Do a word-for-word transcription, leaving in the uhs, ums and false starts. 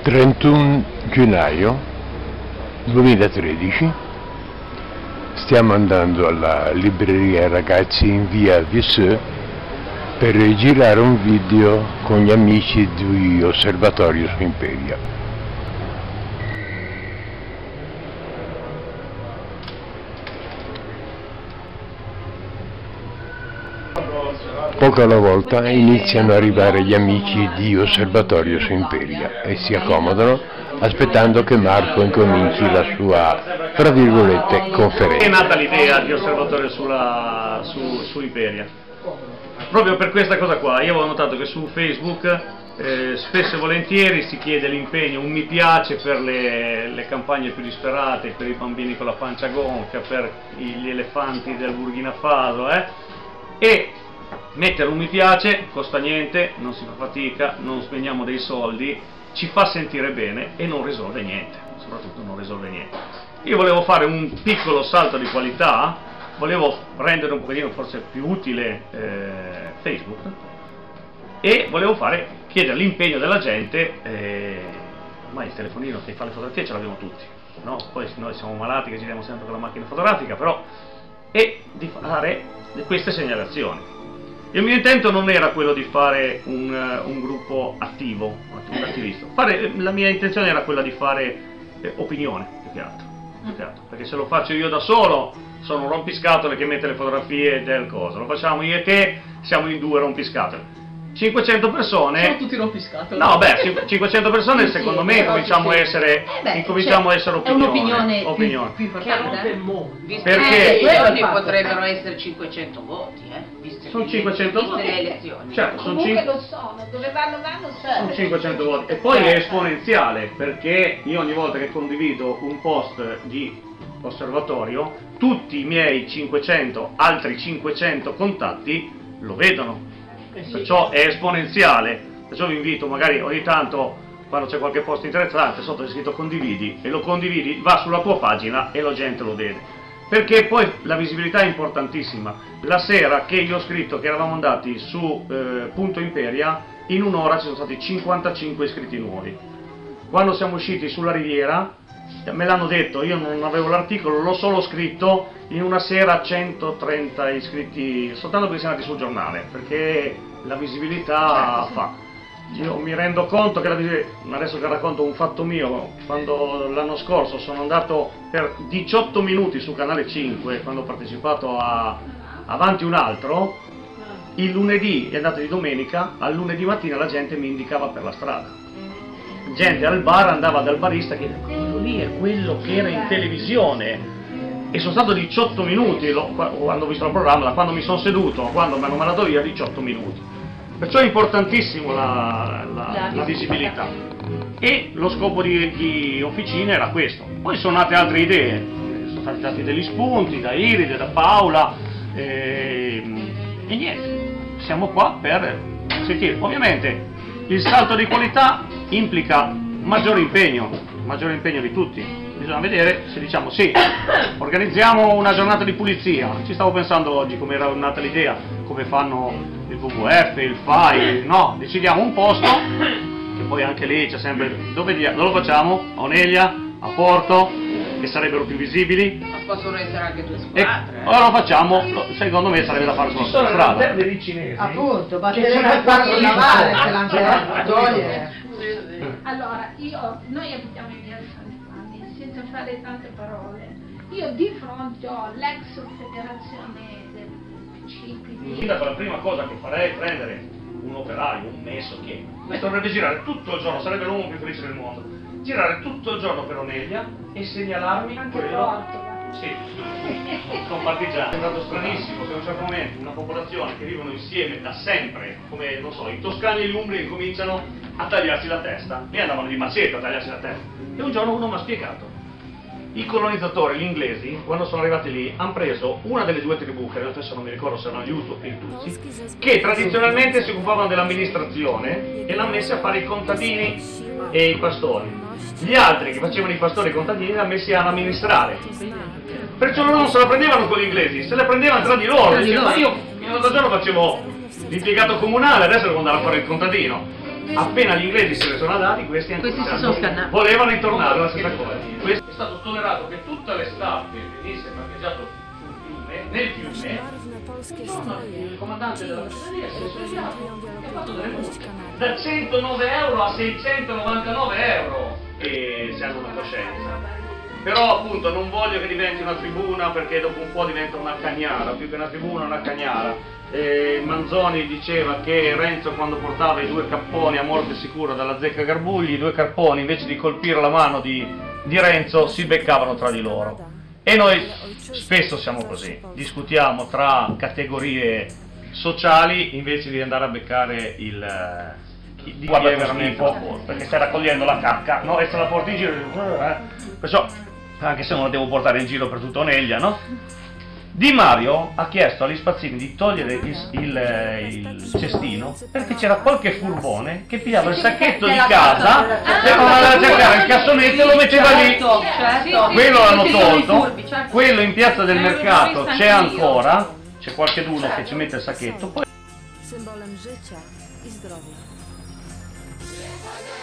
trentuno gennaio duemilatredici, stiamo andando alla libreria Ragazzi in via Viesseux per girare un video con gli amici di Osservatorio su Imperia. Poco alla volta iniziano ad arrivare gli amici di Osservatorio su Imperia e si accomodano aspettando che Marco incominci la sua, tra virgolette, conferenza. È nata l'idea di Osservatorio sulla, su, su Imperia? Proprio per questa cosa qua. Io avevo notato che su Facebook eh, spesso e volentieri si chiede l'impegno, un mi piace per le, le campagne più disperate, per i bambini con la pancia gonfia, per gli elefanti del Burkina Faso, eh? E mettere un mi piace costa niente, non si fa fatica, non spendiamo dei soldi, ci fa sentire bene e non risolve niente, soprattutto non risolve niente. Io volevo fare un piccolo salto di qualità, volevo rendere un pochettino forse più utile eh, Facebook e volevo fare, chiedere l'impegno della gente, eh, ormai il telefonino che fa le fotografie ce l'abbiamo tutti, no? Poi noi siamo malati che giriamo sempre con la macchina fotografica, però, e di fare queste segnalazioni. Il mio intento non era quello di fare un, uh, un gruppo attivo, un attivista. Fare, la mia intenzione era quella di fare eh, opinione, più che, altro, più che altro, perché se lo faccio io da solo sono un rompiscatole che mette le fotografie del coso, lo facciamo io e te, siamo in due rompiscatole. cinquecento persone... Sono tutti rompiscatole. No, beh, cinquecento persone sì, secondo me cominciamo a essere, eh beh, incominciamo cioè, a essere opinione. È un'opinione opinione. più, più importante. Perché elezioni potrebbero essere cinquecento voti, eh? Viste sono cinquecento viste voti. le elezioni. Certo, sono comunque lo sono, dove vanno vanno sono cinquecento voti. E poi è esponenziale, perché io ogni volta che condivido un post di Osservatorio, tutti i miei cinquecento, altri cinquecento contatti lo vedono. Perciò è esponenziale, perciò vi invito magari ogni tanto quando c'è qualche post interessante sotto c'è scritto condividi e lo condividi, va sulla tua pagina e la gente lo vede, perché poi la visibilità è importantissima. La sera che io ho scritto che eravamo andati su eh, Punto Imperia, in un'ora ci sono stati cinquantacinque iscritti nuovi. Quando siamo usciti sulla Riviera me l'hanno detto, io non avevo l'articolo, l'ho solo scritto, in una sera centotrenta iscritti soltanto perché siamo andati sul giornale, perché la visibilità fa. Io mi rendo conto che la visibilità, adesso vi racconto un fatto mio, quando l'anno scorso sono andato per diciotto minuti su Canale cinque, quando ho partecipato a Avanti un altro, il lunedì è andata di domenica, al lunedì mattina la gente mi indicava per la strada. Gente al bar andava dal barista che quello lì è quello che era in televisione, e sono stato diciotto minuti lo, quando ho visto il programma, da quando mi sono seduto a quando mi hanno mandato via, diciotto minuti. Perciò è importantissimo la, la, la visibilità, e lo scopo di, di Officine era questo. Poi sono nate altre idee, sono stati dati degli spunti da Iride, da Paola e, e niente, siamo qua per sentire. Ovviamente il salto di qualità implica maggiore impegno, maggiore impegno di tutti. Bisogna vedere se diciamo sì, organizziamo una giornata di pulizia. Ci stavo pensando oggi come era nata l'idea, come fanno il W W F, il F A I, no, decidiamo un posto, che poi anche lì c'è sempre, dove, dove lo facciamo? A Onelia, a Porto, che sarebbero più visibili. Ma possono essere anche due squadre. E ora lo facciamo, secondo me sarebbe da fare sulla strada. Ci sono dei cinesi. Appunto, basterebbe farlo lavare, se l'hanno togliere. Allora, io, noi abitiamo in via Salvani, senza fare tante parole. Io di fronte ho l'ex federazione del P C P D. La prima cosa che farei è prendere un operaio, un messo che dovrebbe girare tutto il giorno, sarebbe l'uomo più felice del mondo, girare tutto il giorno per Onelia e segnalarmi anche quello. Sì, sono partigiani. È stato stranissimo che a un certo momento una popolazione che vivono insieme da sempre, come non so, i toscani e gli umbri, cominciano a tagliarsi la testa, e andavano di macete a tagliarsi la testa. E un giorno uno mi ha spiegato: i colonizzatori, gli inglesi, quando sono arrivati lì, hanno preso una delle due tribù, che adesso non mi ricordo se erano gli Hutu e i Tutsi, che tradizionalmente si occupavano dell'amministrazione e l'hanno messi a fare i contadini e i pastori. Gli altri che facevano i pastori e i contadini li hanno messi ad amministrare. Perciò loro non se la prendevano con gli inglesi, se la prendevano tra di loro. Dicevano, ma io l'altro giorno facevo l'impiegato comunale, adesso devo andare a fare il contadino. Appena gli inglesi se ne sono andati, questi, hanno Questi si cominciato- sono scannati. volevano ritornare la stessa cosa. Questo è stato tollerato che tutta l'estate venisse parcheggiato sul fiume, nel fiume. Un giorno il comandante della fesseria si è svegliato e ha fatto delle multe da centonove euro a seicentonovantanove euro, e si hanno una coscienza. Però appunto non voglio che diventi una tribuna, perché dopo un po' diventa una cagnara, più che una tribuna una cagnara. Eh, Manzoni diceva che Renzo, quando portava i due capponi a morte sicura dalla zecca Garbugli, i due capponi invece di colpire la mano di, di Renzo si beccavano tra di loro. E noi spesso siamo così, discutiamo tra categorie sociali invece di andare a beccare il chi, di chi è veramente poco, perché stai raccogliendo la cacca, no? E se la porti in giro, eh? Perciò, anche se non la devo portare in giro per tutta Oneglia, no? Di Mario ha chiesto agli spazzini di togliere il, il, il cestino perché c'era qualche furbone che pigliava il sacchetto di casa, se non andava a cercare il cassonetto e lo metteva lì. Quello l'hanno tolto, quello in piazza del mercato c'è ancora, c'è qualcheduno che ci mette il sacchetto. Poi Symbolem życia i zdrowia.